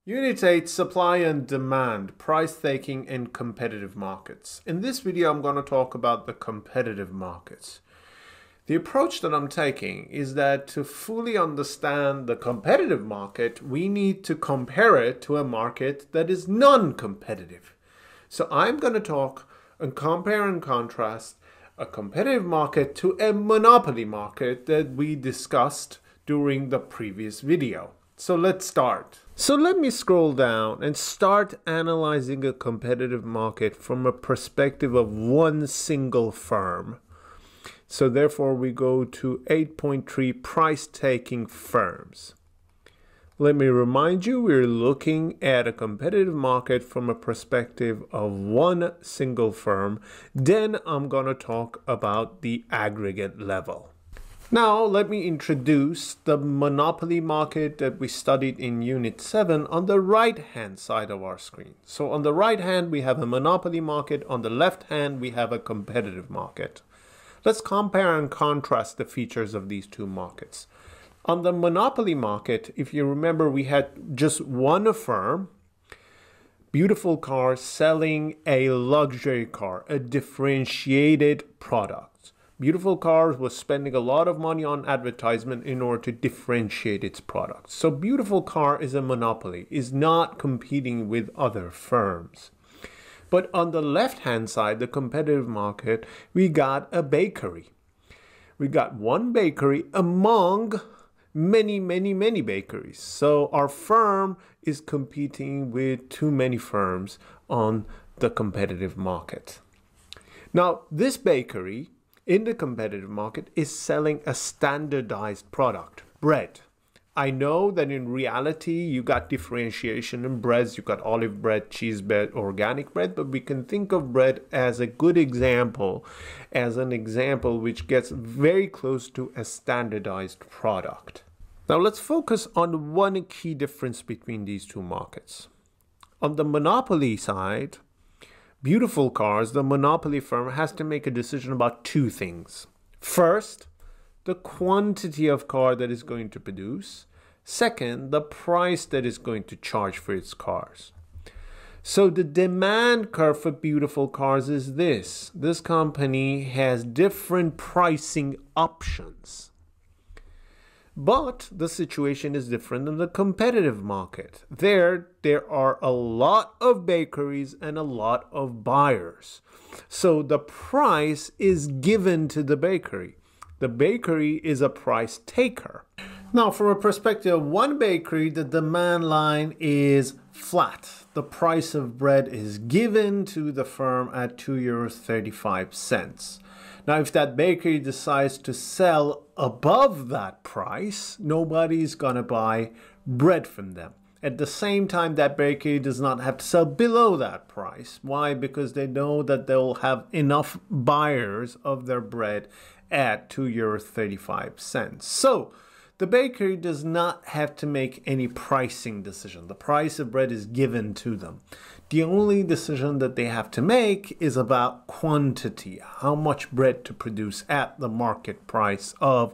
Unit 8, Supply and Demand, Price Taking in Competitive Markets. In this video, I'm going to talk about the competitive markets. The approach that I'm taking is that to fully understand the competitive market, we need to compare it to a market that is non-competitive. So I'm going to talk and compare and contrast a competitive market to a monopoly market that we discussed during the previous video. So let's start. So let me scroll down and start analyzing a competitive market from a perspective of one single firm. So therefore we go to 8.3 price-taking firms. Let me remind you, we're looking at a competitive market from a perspective of one single firm. Then I'm going to talk about the aggregate level. Now, let me introduce the monopoly market that we studied in Unit 7 on the right-hand side of our screen. So on the right hand, we have a monopoly market. On the left hand, we have a competitive market. Let's compare and contrast the features of these two markets. On the monopoly market, if you remember, we had just one firm, Beautiful Cars, selling a luxury car, a differentiated product. Beautiful Cars was spending a lot of money on advertisement in order to differentiate its products. So Beautiful Car is a monopoly, is not competing with other firms. But on the left-hand side, the competitive market, we got a bakery. We got one bakery among many bakeries. So our firm is competing with too many firms on the competitive market. Now, this bakery in the competitive market is selling a standardized product, bread. I know that in reality, you got differentiation in breads. You got olive bread, cheese bread, organic bread, but we can think of bread as a good example, as an example which gets very close to a standardized product. Now let's focus on one key difference between these two markets. On the monopoly side, Beautiful Cars, the monopoly firm, has to make a decision about two things. First, the quantity of car that is going to produce. Second, the price that is going to charge for its cars. So the demand curve for Beautiful Cars is this. This company has different pricing options. But the situation is different in the competitive market. There are a lot of bakeries and a lot of buyers. So the price is given to the bakery. The bakery is a price taker. Now, from a perspective of one bakery, the demand line is flat. The price of bread is given to the firm at €2.35. Now, if that bakery decides to sell above that price, nobody's going to buy bread from them. At the same time, that bakery does not have to sell below that price. Why? Because they know that they'll have enough buyers of their bread at €2.35. So the bakery does not have to make any pricing decision. The price of bread is given to them. The only decision that they have to make is about quantity, how much bread to produce at the market price of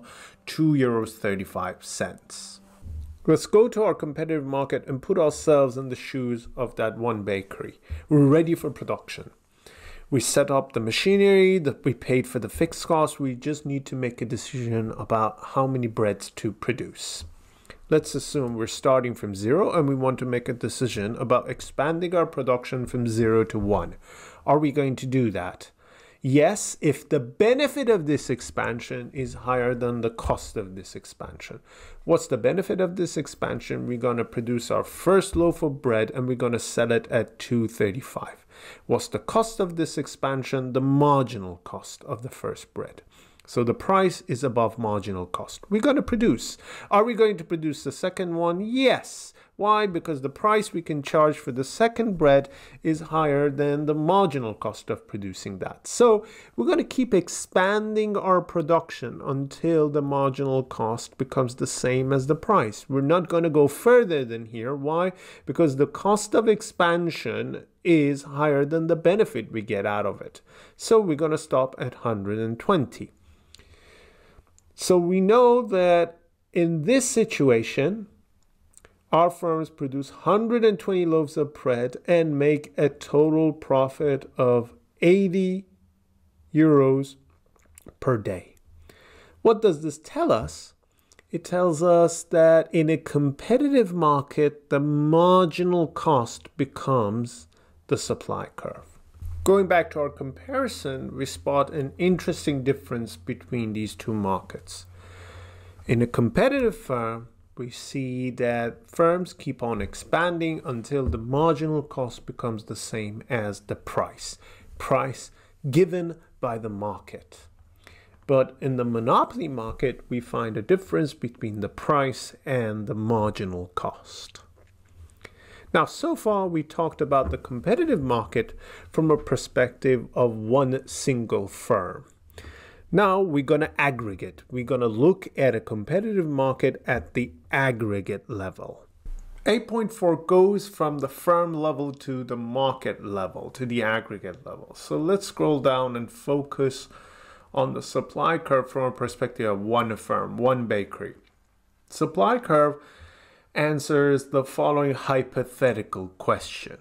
€2.35. Let's go to our competitive market and put ourselves in the shoes of that one bakery. We're ready for production. We set up the machinery, that we paid for the fixed costs. We just need to make a decision about how many breads to produce. Let's assume we're starting from 0 and we want to make a decision about expanding our production from 0 to 1. Are we going to do that? Yes, if the benefit of this expansion is higher than the cost of this expansion. What's the benefit of this expansion? We're going to produce our first loaf of bread and we're going to sell it at $2.35. What's the cost of this expansion? The marginal cost of the first bread. So the price is above marginal cost. We're going to produce. Are we going to produce the second one? Yes. Why? Because the price we can charge for the second bread is higher than the marginal cost of producing that. So we're going to keep expanding our production until the marginal cost becomes the same as the price. We're not going to go further than here. Why? Because the cost of expansion is higher than the benefit we get out of it. So we're going to stop at 120. So we know that in this situation, our firms produce 120 loaves of bread and make a total profit of 80 euros per day. What does this tell us? It tells us that in a competitive market, the marginal cost becomes the supply curve. Going back to our comparison, we spot an interesting difference between these two markets. In a competitive firm, we see that firms keep on expanding until the marginal cost becomes the same as the price given by the market. But in the monopoly market, we find a difference between the price and the marginal cost. Now, so far we talked about the competitive market from a perspective of one single firm. Now we're going to aggregate. We're going to look at a competitive market at the aggregate level. 8.4 goes from the firm level to the market level, to the aggregate level. So let's scroll down and focus on the supply curve from a perspective of one firm, one bakery. Supply curve answers the following hypothetical question.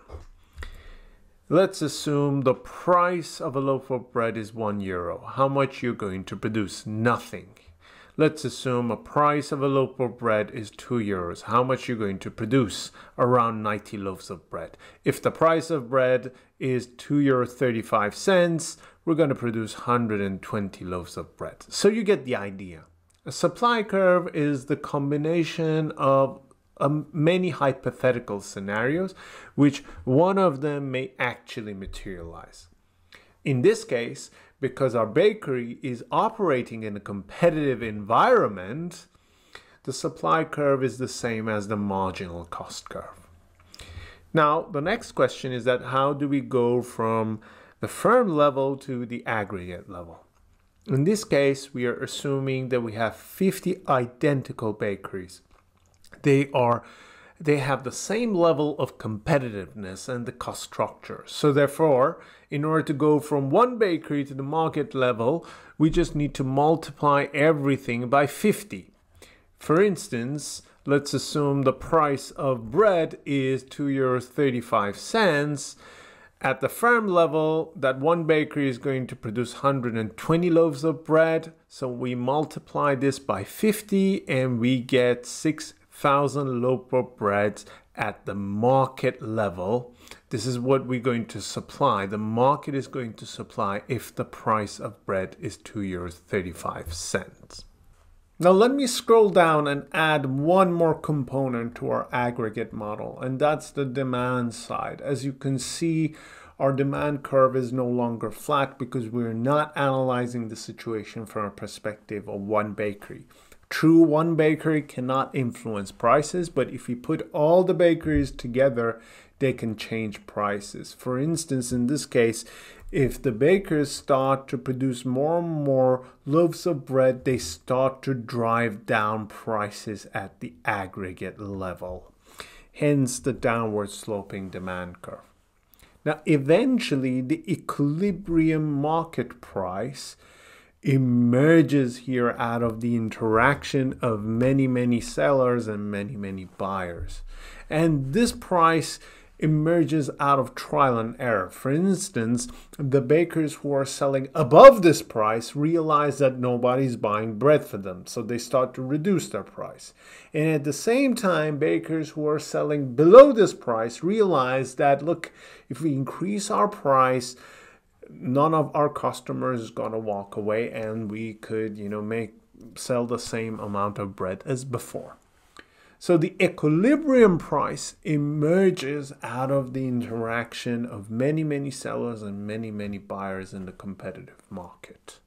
Let's assume the price of a loaf of bread is €1. How much you're going to produce? Nothing. Let's assume a price of a loaf of bread is €2. How much you're going to produce? Around 90 loaves of bread. If the price of bread is €2.35, we're going to produce 120 loaves of bread. So you get the idea. A supply curve is the combination of many hypothetical scenarios, which one of them may actually materialize. In this case, because our bakery is operating in a competitive environment, the supply curve is the same as the marginal cost curve. Now, the next question is that how do we go from the firm level to the aggregate level? In this case, we are assuming that we have 50 identical bakeries. They have the same level of competitiveness and the cost structure. So therefore, in order to go from one bakery to the market level, we just need to multiply everything by 50. For instance, let's assume the price of bread is €2.35. At the firm level, that one bakery is going to produce 120 loaves of bread. So we multiply this by 50 and we get 6,000 loaves of bread at the market level. This is what we're going to supply. The market is going to supply if the price of bread is €2.35. Now let me scroll down and add one more component to our aggregate model, and that's the demand side. As you can see, our demand curve is no longer flat because we're not analyzing the situation from a perspective of one bakery. True, one bakery cannot influence prices, but if you put all the bakeries together, they can change prices. For instance, in this case, if the bakers start to produce more and more loaves of bread, they start to drive down prices at the aggregate level. Hence the downward sloping demand curve. Now, eventually, the equilibrium market price emerges here out of the interaction of many sellers and many buyers. And this price emerges out of trial and error. For instance, the bakers who are selling above this price realize that nobody's buying bread for them, so they start to reduce their price. And at the same time, bakers who are selling below this price realize that, look, if we increase our price, none of our customers is going to walk away and we could, sell the same amount of bread as before. So the equilibrium price emerges out of the interaction of many sellers and many buyers in the competitive market.